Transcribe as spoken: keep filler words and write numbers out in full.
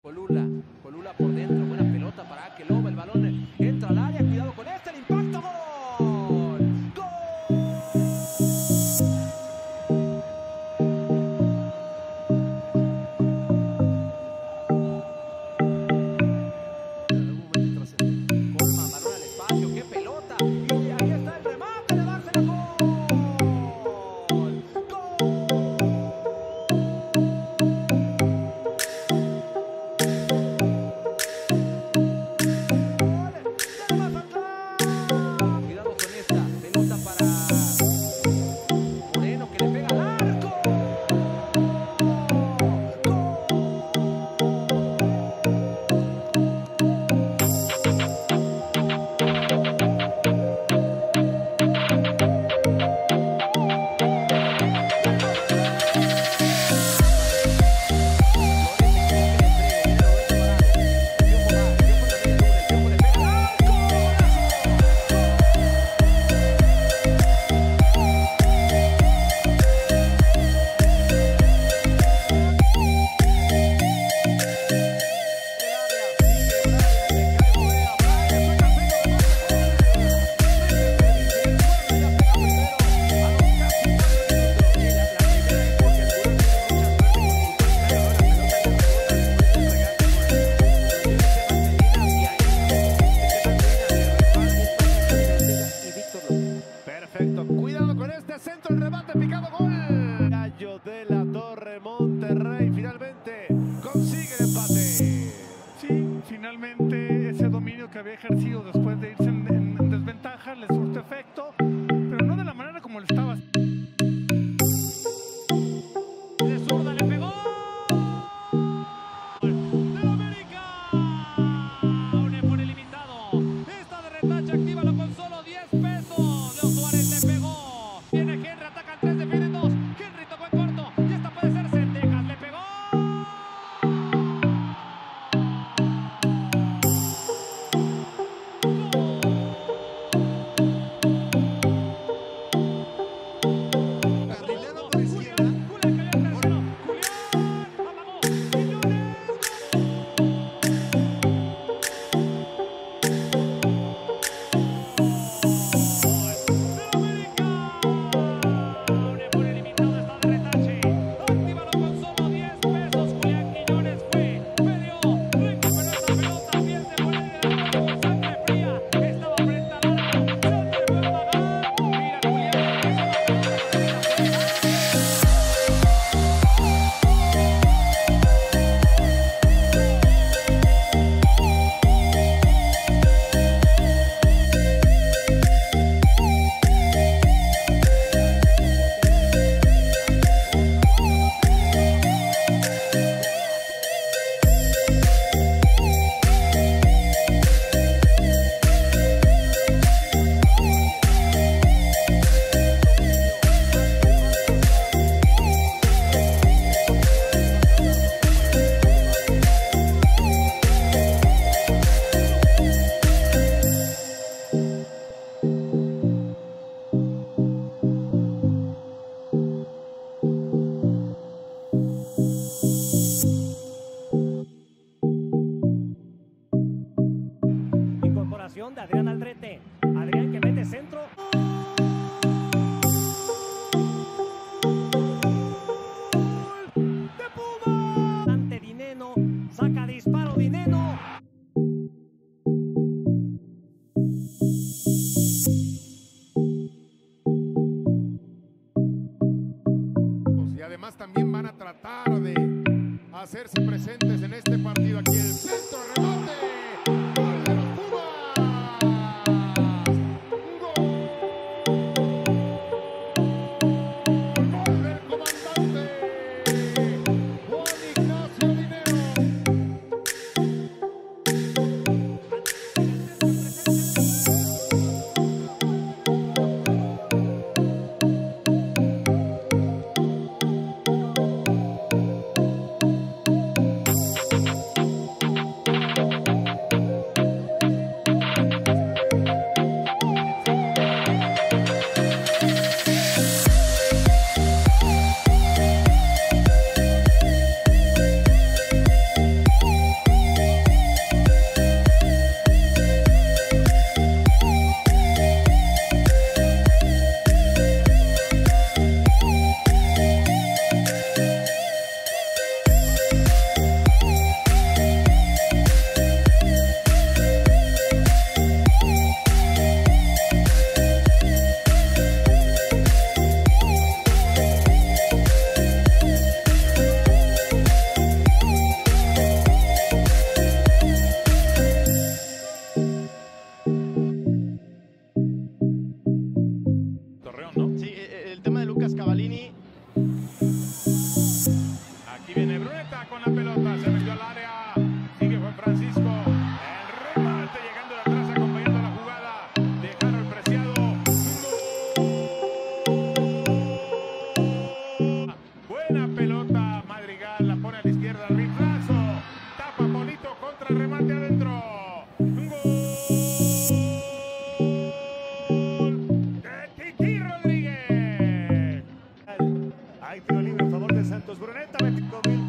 Colula, Colula por dentro, buena pelota para Akeloba, el balón entra al área, cuidado con este, el impacto, gol, gol. En algún momento intrascendente, Colma, balón al espacio, qué pelota, y ahí está el remate, de dársela, gol, gol. Perfecto, cuidado con este centro, el remate picado, gol. Gallo de la Torre, Monterrey finalmente consigue el empate. Sí, finalmente ese dominio que había ejercido después de irse en, en, en desventaja le surte efecto, pero no de la manera como le estaba. De zurda le pegó. ¡De América! Un por ilimitado. Esta de retache, actívalo con solo diez pesos. Leo Suárez le pegó. Viene Henry, atacan tres, defienden dos. Henry tocó en corto. Y esta puede ser Sendejas, le pegó. De Adrián Aldrete, Adrián que mete centro. De Puma. Ante Dineno, saca disparo Dineno. Y además también van a tratar de hacerse presentes en este partido. Aquí el centro, remate. ¡Gol de los Pumas! Y viene Bruneta con la pelota, se metió al área. Sigue Juan Francisco. El remate llegando de atrás, acompañando la jugada. Dejaron el preciado. ¡Gol! Buena pelota, Madrigal la pone a la izquierda, riflazo. Tapa Polito contra el remate adentro. ¡Gol! De Titi Rodríguez. Hay tiro libre en favor de Santos. Bruneta, veinticinco mil.